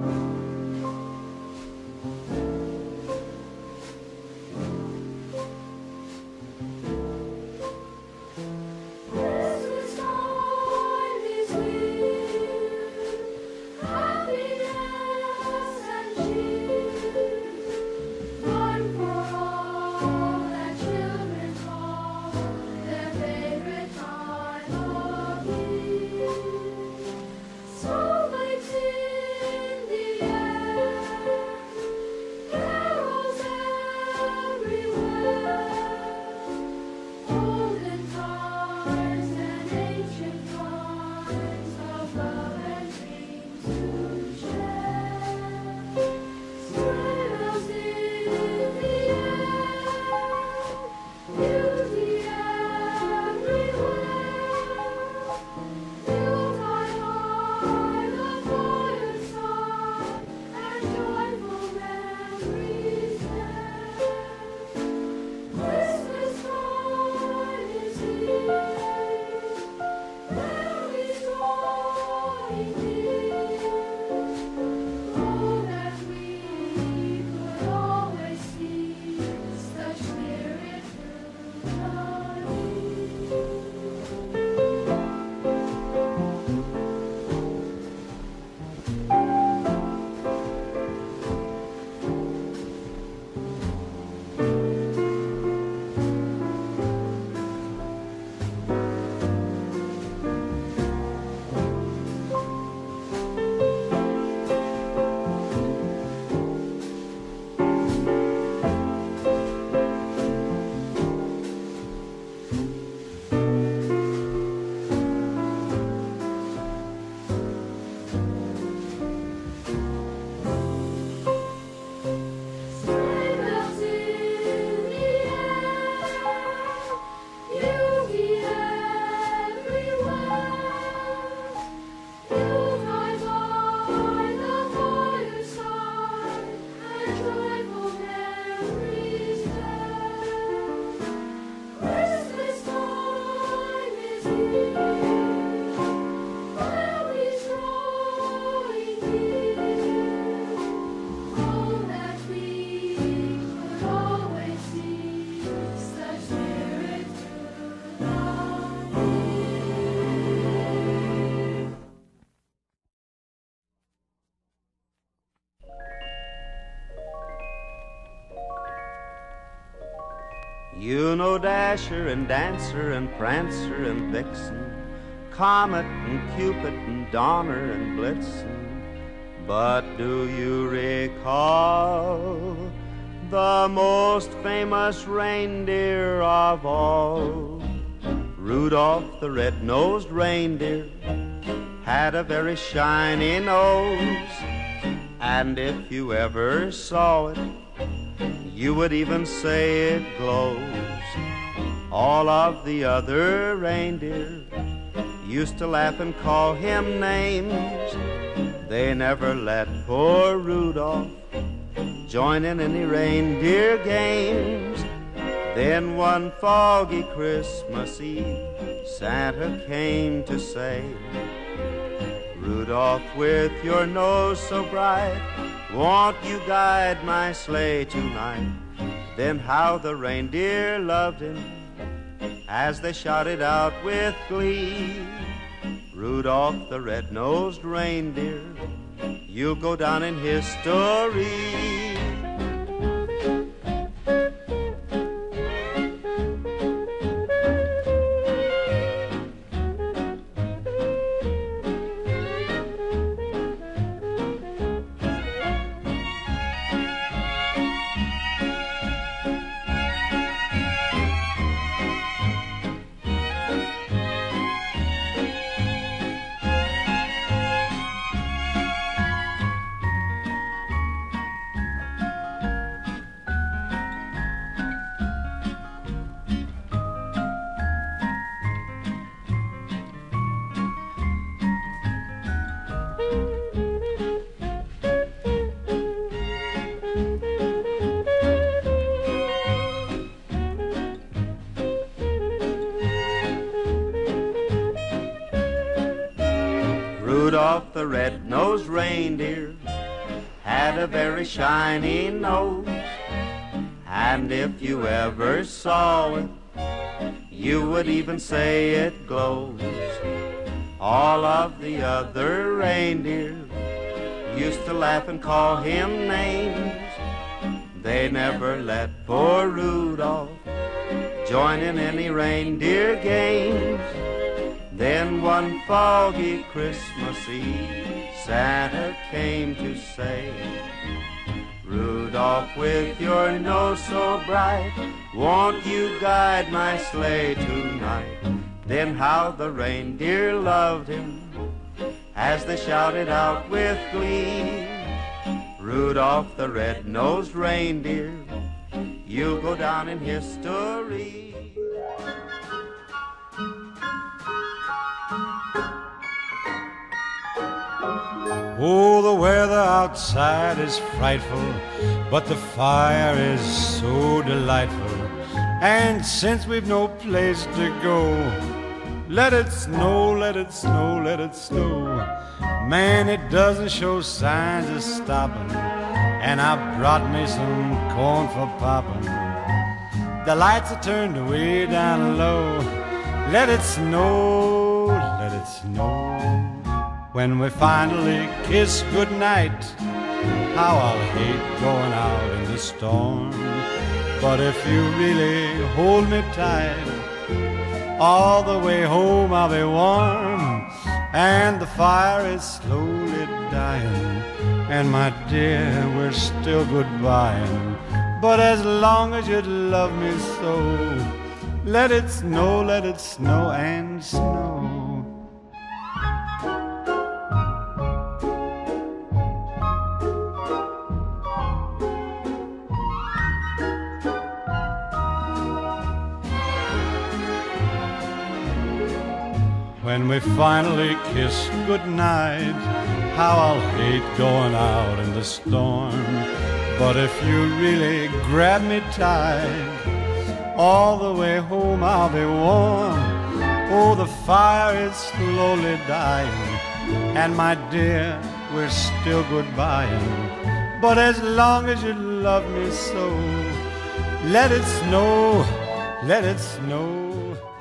You know Dasher and Dancer and Prancer and Vixen, Comet and Cupid and Donner and Blitzen. But do you recall the most famous reindeer of all? Rudolph the red-nosed reindeer had a very shiny nose, and if you ever saw it, you would even say it glows. All of the other reindeer used to laugh and call him names. They never let poor Rudolph join in any reindeer games. Then one foggy Christmas Eve, Santa came to say, Rudolph, with your nose so bright, won't you guide my sleigh tonight? Then how the reindeer loved him as they shouted out with glee, Rudolph the red-nosed reindeer, you'll go down in history. Rudolph the red-nosed reindeer had a very shiny nose, and if you ever saw it, you would even say it glows. All of the other reindeer used to laugh and call him names. They never let poor Rudolph join in any reindeer games. Then one foggy Christmas Eve, Santa came to say, Rudolph, with your nose so bright, won't you guide my sleigh tonight? Then how the reindeer loved him as they shouted out with glee, Rudolph the red-nosed reindeer, you'll go down in history. Oh, the weather outside is frightful, but the fire is so delightful. And since we've no place to go, let it snow, let it snow, let it snow. Man, it doesn't show signs of stopping, and I brought me some corn for popping. The lights are turned way down low. Let it snow, let it snow. When we finally kiss goodnight, how I'll hate going out in the storm. But if you really hold me tight, all the way home I'll be warm. And the fire is slowly dying, and my dear, we're still goodbying. But as long as you love me so, let it snow and snow. When we finally kiss goodnight, how I'll hate going out in the storm. But if you really grab me tight, all the way home I'll be warm. Oh, the fire is slowly dying, and my dear, we're still goodbying. But as long as you love me so, let it snow, let it snow.